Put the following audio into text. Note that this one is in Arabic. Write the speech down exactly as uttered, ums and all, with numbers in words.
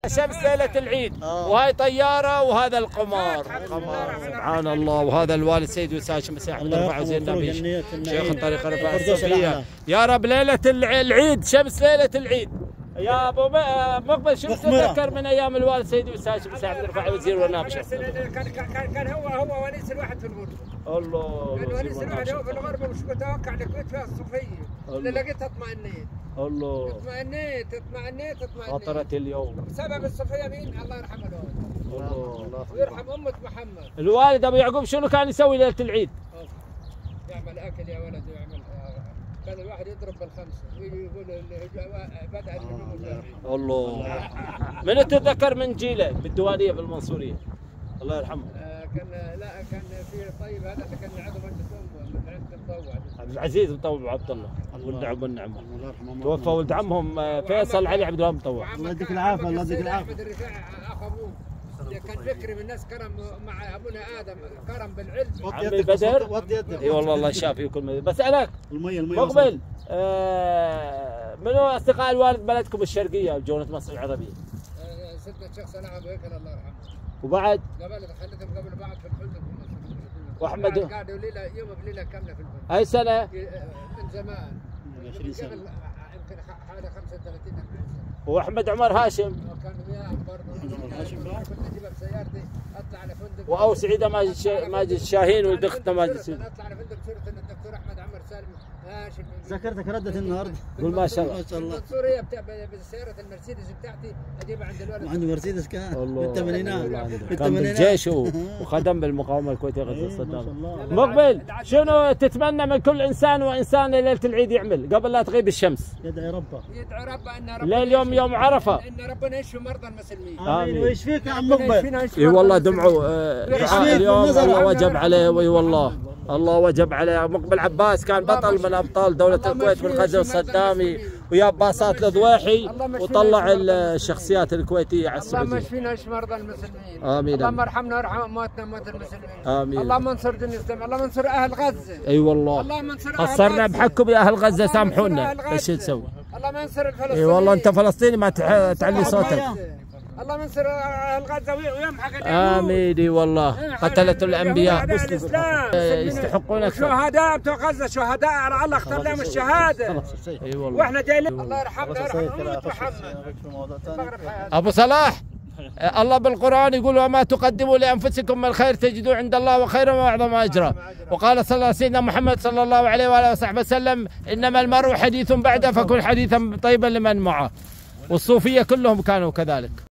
شمس ليلة العيد آه. وهاي طيارة وهذا القمر قمر سبحان الله. وهذا الوالد سيد وساشم مساء احمد رفع وزير النبي شيخ الطريقة رفع الصوفية. يا رب ليلة العيد شمس ليلة العيد يا ابو مقبل شو تتذكر من ايام الوالد سيد وساشم مساء احمد رفع وزير والنبي كان كان هو هو ونيس الواحد في الغرفة. الله كان ونيس الواحد هو في الغرفة مش متوقع الكويت فيها الصوفية اللي لقيتها اطمئنيت. الله اطمئنيت اطمئنيت اطمئنيت خطرت اليوم بسبب الصوفية. مين؟ الله يرحمه الوالد. الله ويرحم أمة محمد. الوالد أبو يعقوب شنو كان يسوي ليلة العيد؟ يعمل أكل يا ولد ويعمل كان الواحد يضرب بالخمسة ويقول بدأ النوم. الله من تتذكر من جيله بالديوانية بالمنصورية الله يرحمه؟ آه كان لا كان في طيب هذا اللي كان عضو مجلس أمه من عند مطوع عبد العزيز مطوع عبد الله والنعم والنعم توفى ولد عمهم فيصل علي عبد الله مطوع. الله يديك العافيه الله يديك العافيه. احمد الرفاعي اخو ابوه كان بكرم الناس كرم مع ابونا ادم كرم بالعلم. عمي بدر اي والله الله يشافيه وكل بسالك الميه الميه مقبل آه منو اصدقاء الوالد بلدكم الشرقيه بجوله مصر العربيه؟ آه سيدنا الشيخ صلاح ابو هيكل الله يرحمه. وبعد؟ قبل خليتهم قبل بعض في الفندق واحمد قعدوا ليله يوم بليله كامله في الفندق. اي سنه؟ من زمان عشرين سنه يمكن حوالي خمسة وثلاثين أربعين سنه. واحمد عمر هاشم؟ كان وياه برضه كنت اجيبها بسيارتي اطلع على فندق. واو سعيده ماجد ماجد الشاهين ولد اختنا ماجد سعيد. اطلع على فندق صوره الدكتور احمد عمر سالم هاشم. ذكرتك ردت النهارده. قول ما شاء الله. ما شاء الله. الصوريه بتاع بسياره المرسيدس بتاعتي اجيبها عند الولد. عنده مرسيدس كان بالثمانينات كان بالجيش وخدم بالمقاومه الكويتيه غزه صدام. مقبل شنو تتمنى من كل انسان وانسان ليله العيد يعمل قبل لا تغيب الشمس؟ يدعي ربه يدعي ربه ان ربنا ليل يوم يوم عرفه ان ربنا يشفي مرضى المسلمين. امين ويشفيك يا عم مقبل. اي والله دمعوا دعاء اليوم الله وجب عليه. اي والله الله وجب عليه. مقبل عباس كان بطل من ابطال دوله الكويت من غزو الصدامي ويا باصات الضويحي وطلع الشخصيات الكويتيه على السعوديه. اللهم اشفينا اشف مرضى المسلمين. امين. اللهم ارحمنا وارحم امواتنا اموات المسلمين. امين. اللهم انصر دين الاسلام. اللهم انصر اهل غزه. اي والله. اللهم انصر اهل قصرنا بحقكم يا اهل غزه سامحونا. ايش تسوي؟ اللهم انصر الفلسطينيين. اي والله انت فلسطيني ما تعلي صوتك. اللهم انصر اهل غزه ويمحق اليهود. امين. اي والله قتلة الانبياء يستحقونك. شهداء بتوع غزه شهداء على الله اختار لهم الشهاده. اي والله. واحنا جايين الله يرحمنا ويرحم محمد. ابو صلاح الله بالقرآن يقول وما تقدموا لأنفسكم من خير تجدوه عند الله وخيرا وأعظم أجرا. وقال صلى الله سيدنا محمد صلى الله عليه وآله وصحبه وسلم إنما المرء حديث بعده فكن حديثا طيبا لمن معه. والصوفية كلهم كانوا كذلك.